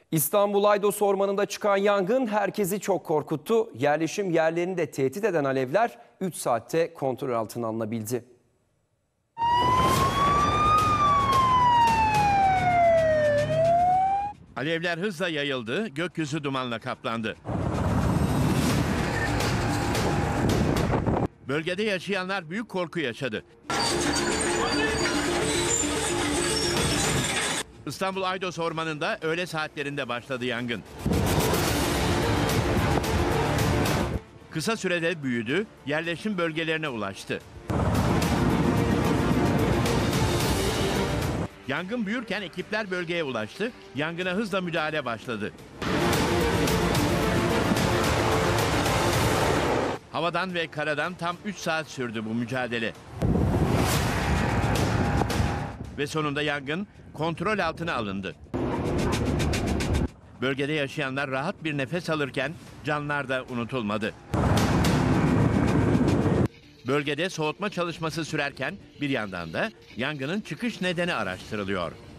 İstanbul Aydos Ormanı'nda çıkan yangın herkesi çok korkuttu. Yerleşim yerlerini de tehdit eden alevler 3 saatte kontrol altına alınabildi. Alevler hızla yayıldı, gökyüzü dumanla kaplandı. Bölgede yaşayanlar büyük korku yaşadı. İstanbul Aydos Ormanı'nda öğle saatlerinde başladı yangın. Kısa sürede büyüdü, yerleşim bölgelerine ulaştı. Yangın büyürken ekipler bölgeye ulaştı, yangına hızla müdahale başladı. Havadan ve karadan tam 3 saat sürdü bu mücadele. Ve sonunda yangın kontrol altına alındı. Bölgede yaşayanlar rahat bir nefes alırken canlar da unutulmadı. Bölgede soğutma çalışması sürerken bir yandan da yangının çıkış nedeni araştırılıyor.